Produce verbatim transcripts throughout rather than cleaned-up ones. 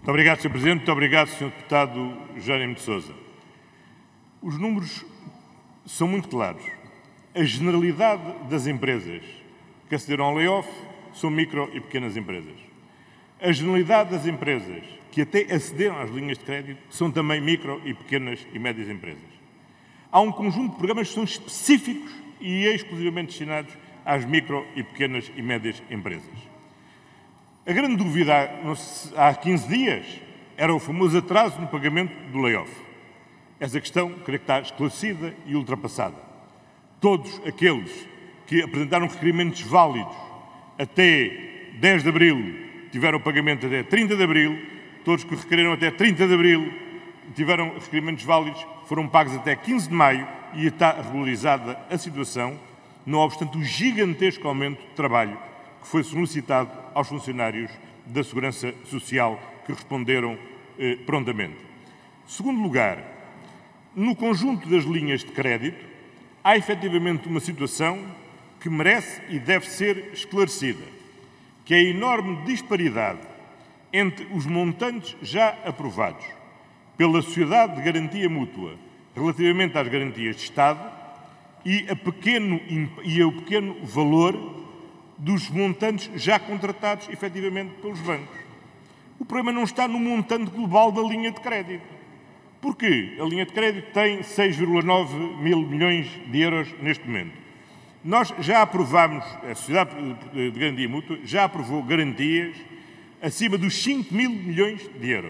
Muito obrigado, senhor Presidente. Muito obrigado, senhor Deputado Jerónimo de Sousa. Os números são muito claros. A generalidade das empresas que acederam ao layoff são micro e pequenas empresas. A generalidade das empresas que até acederam às linhas de crédito são também micro e pequenas e médias empresas. Há um conjunto de programas que são específicos e exclusivamente destinados às micro e pequenas e médias empresas. A grande dúvida há quinze dias era o famoso atraso no pagamento do layoff. Essa questão, creio que está esclarecida e ultrapassada. Todos aqueles que apresentaram requerimentos válidos até dez de abril tiveram pagamento até trinta de abril, todos que requereram até trinta de abril tiveram requerimentos válidos, foram pagos até quinze de maio e está regularizada a situação, não obstante o gigantesco aumento de trabalho que foi solicitado aos funcionários da Segurança Social que responderam eh, prontamente. Segundo lugar, no conjunto das linhas de crédito, há efetivamente uma situação que merece e deve ser esclarecida, que é a enorme disparidade entre os montantes já aprovados pela Sociedade de Garantia Mútua relativamente às garantias de Estado e, a pequeno, e ao pequeno valor dos montantes já contratados efetivamente pelos bancos. O problema não está no montante global da linha de crédito. Porquê? A linha de crédito tem seis vírgula nove mil milhões de euros neste momento. Nós já aprovámos, a Sociedade de Garantia Mútua já aprovou garantias acima dos cinco mil milhões de euros.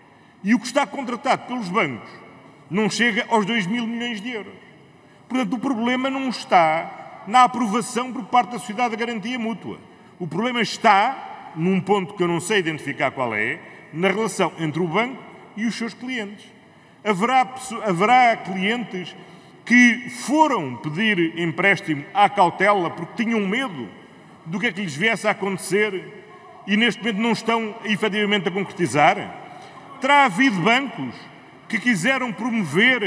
E o que está contratado pelos bancos não chega aos dois mil milhões de euros. Portanto, o problema não está na aprovação por parte da Sociedade de Garantia Mútua. O problema está, num ponto que eu não sei identificar qual é, na relação entre o banco e os seus clientes. Haverá, haverá clientes que foram pedir empréstimo à cautela porque tinham medo do que é que lhes viesse a acontecer e neste momento não estão efetivamente a concretizar? Terá havido bancos que quiseram promover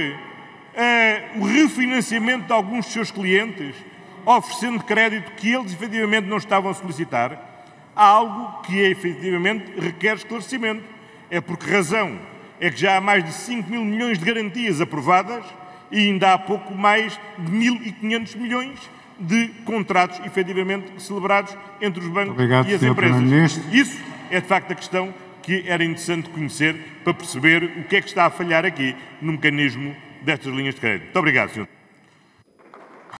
uh, o refinanciamento de alguns dos seus clientes, oferecendo crédito que eles efetivamente não estavam a solicitar? Há algo que efetivamente requer esclarecimento. É por que razão é que já há mais de cinco mil milhões de garantias aprovadas e ainda há pouco mais de mil e quinhentos milhões de contratos efetivamente celebrados entre os bancos Obrigado, e as empresas. Isso é de facto a questão que era interessante conhecer para perceber o que é que está a falhar aqui no mecanismo destas linhas de crédito. Muito obrigado, senhor